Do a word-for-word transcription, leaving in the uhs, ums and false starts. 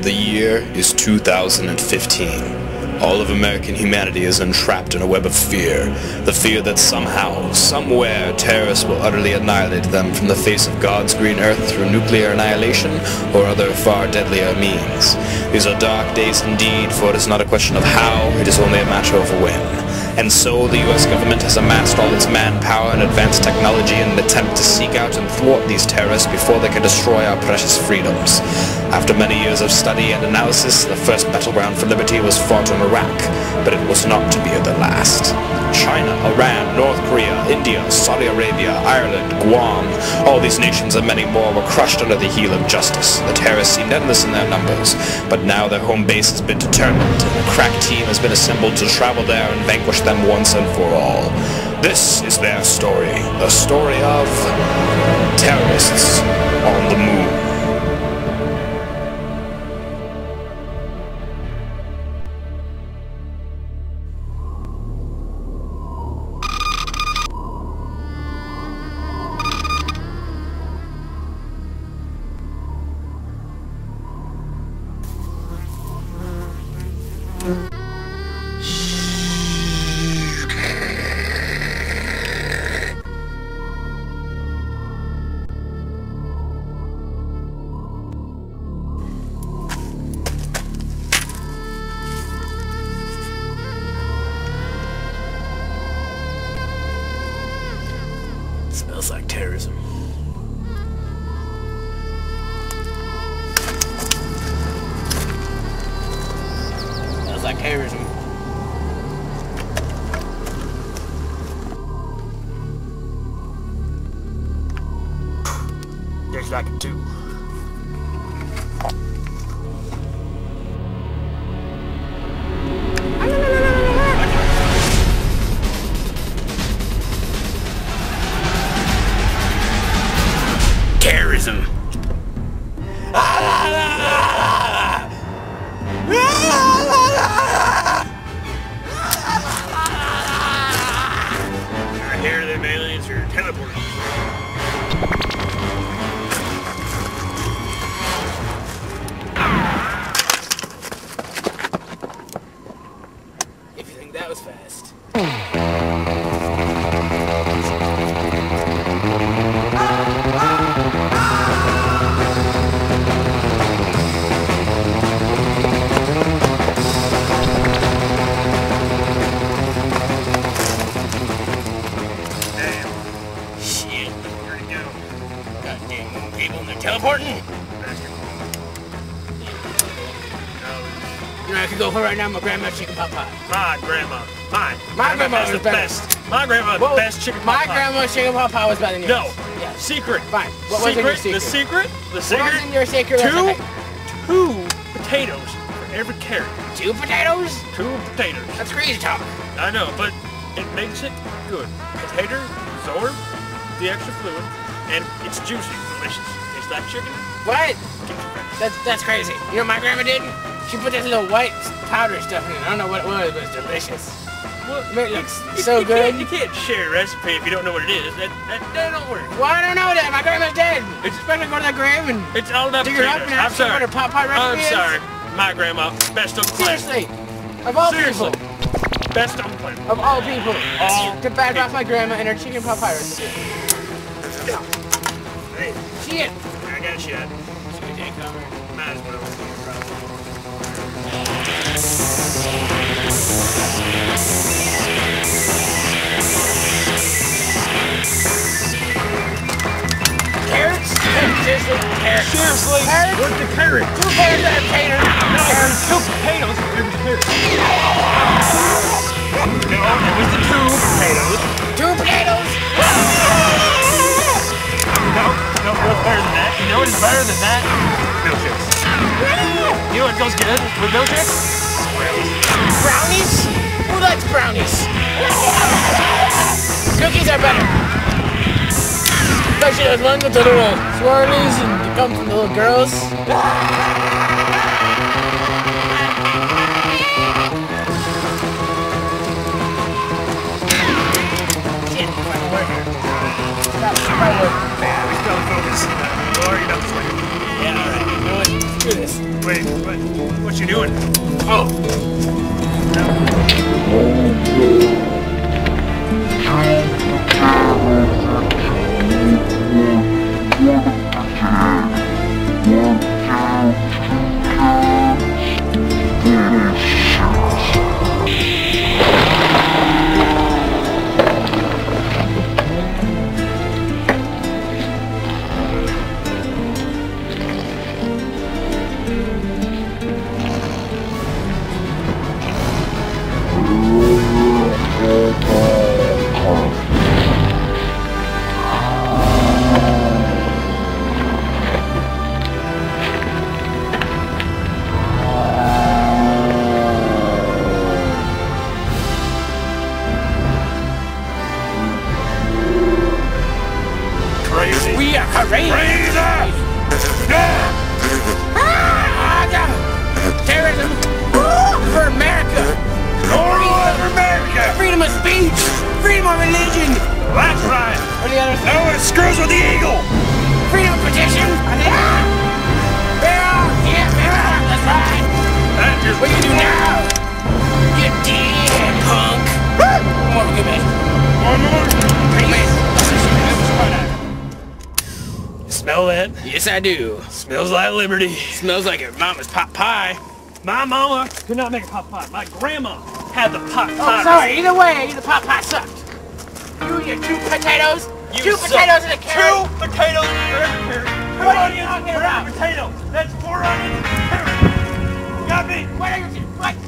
The year is two thousand fifteen. All of American humanity is entrapped in a web of fear. The fear that somehow, somewhere, terrorists will utterly annihilate them from the face of God's green earth through nuclear annihilation or other far deadlier means. These are dark days indeed, for it is not a question of how, it is only a matter of when. And so the U S government has amassed all its manpower and advanced technology in an attempt to seek out and thwart these terrorists before they can destroy our precious freedoms. After many years of study and analysis, the first battleground for liberty was fought in Iraq, but it was not to be the last. China, Iran, North Korea, India, Saudi Arabia, Ireland, Guam, all these nations and many more were crushed under the heel of justice. The terrorists seemed endless in their numbers, but now their home base has been determined, and a crack team has been assembled to travel there and vanquish them once and for all. This is their story, the story of terrorists on the moon. Smells like terrorism. Smells like terrorism. Tastes like it too. Terrorism. I hear them aliens are teleporting. If you think that was fast. People and they're teleporting. You know, I could go for right now. My grandma's chicken pot pie. My grandma. Mine. My grandma was the better. best. My grandma's Well, the best chicken pot My pie. grandma's chicken pot pie was better than yours. No. Yes. Secret. Fine. What was in your secret? The secret? The secret? What was in your secret? Two, recipe? two potatoes for every carrot. Two potatoes? Two potatoes. That's crazy talk. I know, but it makes it good. Potato absorb the extra fluid, and it's juicy, delicious. Tastes like chicken. What? That's that's crazy. You know what my grandma did? She put this little white powder stuff in it. I don't know what it was, but it's delicious. Well, I mean, it looks you, so you good. Can't, you can't share a recipe if you don't know what it is. That that, that don't work. Well, I don't know that. My grandma's dead. It's- It's better to go to that grave and It's all about dig her up potatoes. and I'm ask her sorry. what her pot pie recipe I'm is. sorry. My grandma, best on the planet. Seriously. Of all Seriously. people. Best on the planet. Of all people. All to bad mouth my grandma and her chicken pot pie recipe. Hey, Shit. I got a shot. Shit ain't coming. Might as well. Carrots? Seriously? Carrots. Seriously? Carrots? What's the carrot? Two carrots and a potato. No, there's two potatoes for every carrot. No, it was the two potatoes. Two potatoes? No, no, what's better than that? You know what is better than that? Milkshakes. You know what goes good with milkshakes? Brownies? Who likes brownies? Cookies are better. Especially those ones with the little swirlies and it comes from the little girls. Shit, if I can work here. Stop, if I work. Yeah, we still focus. Or you know, Yeah, alright, you know what? do this. Wait, what? What you doing? Oh. We are crazy! Crazy! Ah, terrorism for America! Freedom for America! Freedom of speech! Freedom of religion! That's right! What are the other No one screws with the eagle! Freedom of petition! Yeah! Yeah, yeah, that's right! That's just What you do now? You dead punk! One more, good man. one more. Hey, man. Smell that? Yes, I do. Smells like liberty. Smells like your mama's pot pie. My mama could not make a pot pie. My grandma had the pot Oh, pie. sorry. Either way, the pot pie sucked. You and your two potatoes. You two suck. potatoes and a carrot. Two potatoes for every carrot. Two What are you onions talking for about? every potato. That's four onions and a carrot. You got me? What are you? What?